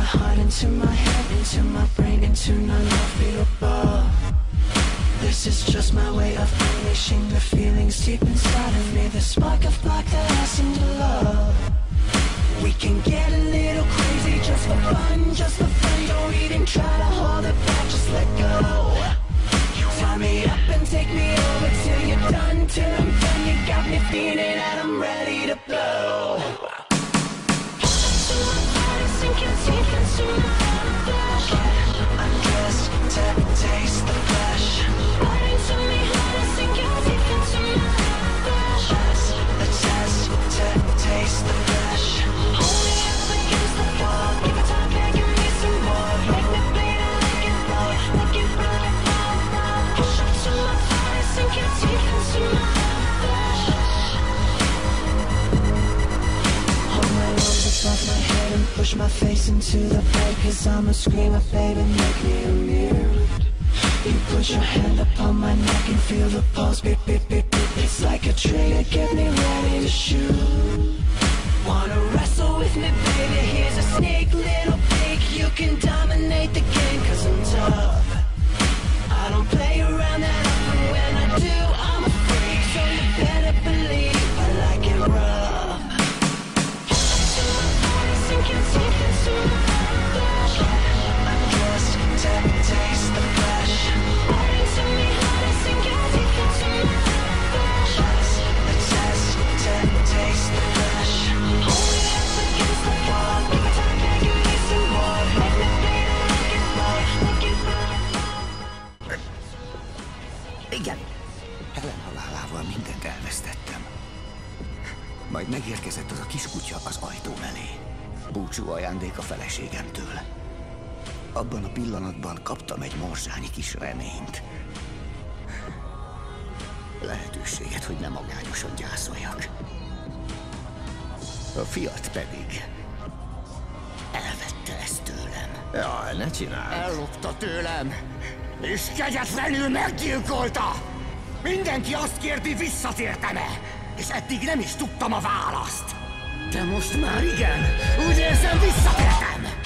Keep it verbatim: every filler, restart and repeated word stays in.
heart, into my head, into my brain, into non-unbeatable. This is just my way of unleashing the feelings deep inside of me. The spark of black that has into love. We can get a little crazy just for fun, just for fun. Don't even try to hold it back, just let go. Tie me up and take me over till you're done, till I'm done. You got me feeling that I'm ready to blow. Sink your teeth into my flesh. Undress to taste the flesh. Bite into me hard, sink your teeth into my flesh. That's the test to taste the flesh. Hold me up against the wall. Give it time, yeah, give me some more. Make me bleed and make it blow, make it blow, blow, blow. Push up to my fire, sink your teeth into my flesh. Hold my nose above my head and push my face into the bed, cause I'm a screamer, baby, make me immune. You put your hand upon my neck and feel the pulse, beep, beep, beep, beep. It's like a trigger, get me ready to shoot. Wanna wrestle with me, baby, here's a sneak little peek. You can dominate the game, cause I'm tough. I don't play around that often, when I do, I'm a freak. So you better believe I like it rough. Sink your teeth into my flesh. Undress to taste the flesh. Bite into me hard, sink your teeth into my flesh. That's the test to taste the flesh. Hold me up against the wall. Give it time, yeah, give me some more. Make me bleed and make it blow, make it blow. Igen. Helen halálával mindent elvesztettem. Majd megérkezett az a kiskutya az ajtó elé. Búcsú ajándék a feleségemtől. Abban a pillanatban kaptam egy morzsányi kis reményt. Lehetőséget, hogy nem magányosan gyászoljak. A fiat pedig elvette ezt tőlem. Jaj, ne csináld. Ellopta tőlem, és kegyetlenül meggyilkolta! Mindenki azt kérdi, visszatértem-e, és eddig nem is tudtam a választ. De most már igen, úgy érzem, visszatértem!